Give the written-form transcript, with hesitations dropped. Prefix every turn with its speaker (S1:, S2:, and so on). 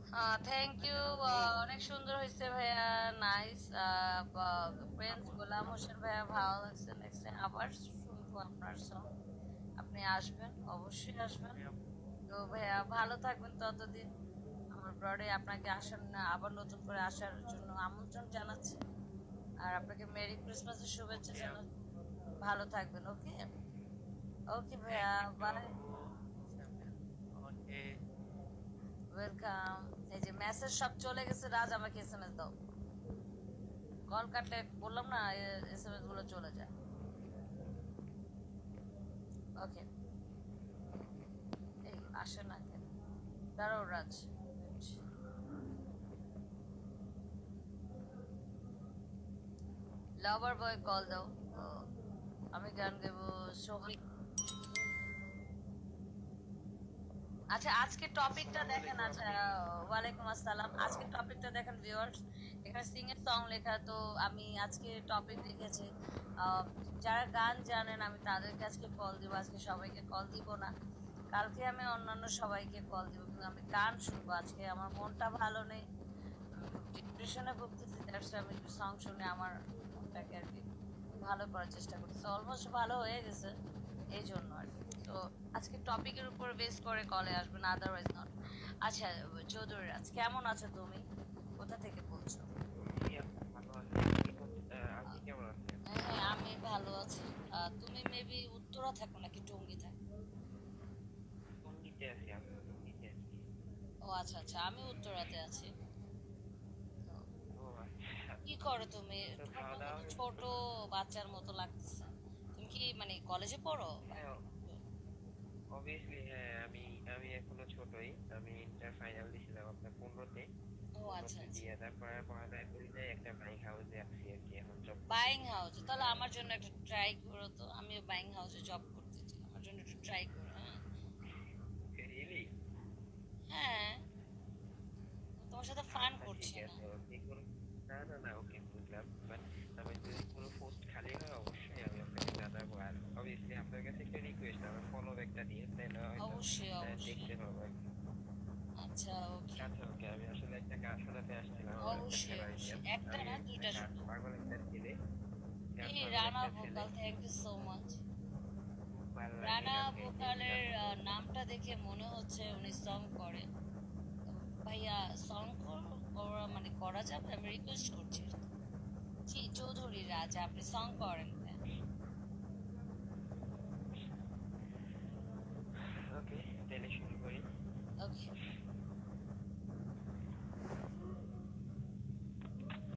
S1: Thank you. অনেক সুন্দর হয়েছে ভাইয়া, নাইস। প্রিন্স গোলাম হোসেন ভাইয়া, ভালো লাগছে। নেক্সট টাইম আবার শুনবো আপনার সং। আপনি আসবেন, অবশ্যই আসবেন। তো ভাইয়া ভালো থাকবেন ততদিন। আমার ব্রডে আপনাকে আসার না আবার নতুন করে আসার জন্য আমন্ত্রণ জানাচ্ছি। আর আপনাকে মেরি ক্রিসমাসের শুভেচ্ছা
S2: ওকে
S1: জানাচ্ছি। ভালো থাকবেন। ওকে, ওকে ভাইয়া,
S2: থ্যাংক ইউ
S1: বাই।
S2: আপু। Okay
S1: welcome. এই যে মেসেজ সব চলে গেছে, রাজ আমাকে এসএমএস দাও। কল কাটলে বললাম না, এসএমএস গুলো চলে যায়। ওকে, এই আসে না কেন? দাঁড়াও রাজ, লাভার বয় কল দাও। ও, আমি গান গাইবো। সোহাগ। আচ্ছা, আজকে টপিকটা
S2: আসসালামু
S1: দেখেন।
S2: আলাইকুম
S1: আচ্ছা,
S2: আপু।
S1: ওয়ালাইকুম আসসালাম। আজকে টপিকটা দেখেন ভিউয়ার্স, এখানে সিঙ্গার সং লেখা। তো আমি আজকে টপিক লিখেছি, আহ, যারা গান জানেন আমি তাদেরকে আজকে কল দিব। আজকে সবাইকে কল দিব না, কালকে আমি অন্যান্য সবাইকে কল দিব, কিন্তু আমি গান শুনবো। আজকে আমার মনটা ভালো নেই, আমি খুব ডিপ্রেশনে ভুগতেছি। দ্যাটস আমি একটু সং শুনে আমার মনটাকে আর কি ভালো করার চেষ্টা করতেছি। অলমোস্ট ভালো হয়ে গেছে, এই জন্য আর কি। তো আজকে টপিকের উপর বেস করে কলে আসবেন, আদারওয়াইজ নট। আচ্ছা, চৌধুরী রাজ, কেমন আছো তুমি? কোথা থেকে বলছো?
S2: জি আপু ভালো আছি। আপনি
S1: আহ,
S2: কেমন আছেন?
S1: হ্যাঁ, আমি ভালো আছি। তুমি মেবি উত্তরা থাকো নাকি টঙ্গী থাকো?
S2: টঙ্গীতে আছি আপু, টঙ্গীতে আছি।
S1: ও আচ্ছা আচ্ছা, আমি উত্তরাতে আছি। তো
S2: ও আচ্ছা।
S1: কি করো তুমি?
S2: তো
S1: তোমার
S2: খাওয়া
S1: কথা
S2: দাওয়া
S1: তো
S2: হয়েছে?
S1: ছোট বাচ্চার মতো লাগতেছে। তুমি কি মানে কলেজে পড়ো?
S2: হ্যাঁ, অবভিয়াসলি হ্যাঁ। আমি আমি এখনো ছোটই। আমি ইন্টার ফাইনাল দিছিলাম আপনার 15-তে।
S1: ও আচ্ছা
S2: 15-তে
S1: আচ্ছা,
S2: দিয়ে তারপরে পড়ালেখা করে যাই, একটা বাইক হাউসে আছি আর কি, এখন জব
S1: বাইং
S2: করতেছি।
S1: হাউসে তাহলে আমার জন্য একটা ট্রাই করো তো। আমিও বাইং হাউসে জব করতে চাই, আমার জন্য একটু ট্রাই করো, হ্যাঁ।
S2: রিয়েলি?
S1: হ্যাঁ, তোমার সাথে ফান
S2: আচ্ছা ঠিক
S1: করছি না।
S2: আছে, ওকে কোনো, না না না, ওকে বুঝলাম। বাট আমি যদি কোনো পোস্ট খালি হয় অবশ্যই আমি আপনাকে জানাবো। আর অবভিয়াসলি আপনার কাছে একটা রিকোয়েস্ট, আমার ফলো ব্যাকটা দিয়ে তাহলে হয়তো
S1: অবশ্যই অবশ্যই।
S2: দেখতে পাবো আর কি।
S1: আচ্ছা, ওকে।
S2: আচ্ছা ওকে, আমি আসলে একটা গান শোনাতে আসছিলাম আমার একটা
S1: অবশ্যই
S2: ফেভারিটিয়ান।
S1: অবশ্যই, একটা
S2: আমি
S1: না
S2: একটা
S1: দুইটা
S2: গান
S1: শোনো।
S2: পাগল একটা ছেলে, গান
S1: এই
S2: পাগল
S1: রানা
S2: একটা ছেলে,
S1: vocal, thank you so much.
S2: খুব ভালো লাগে
S1: রানা
S2: গান গাইতে,
S1: ভোকালের
S2: তারপর
S1: নামটা দেখে মনে হচ্ছে উনি সং করে। ভাইয়া, সং করা মানে করা যাবে, আমি রিকোয়েস্ট করছি। জি চৌধুরী রাজ, আপনি সং করেন।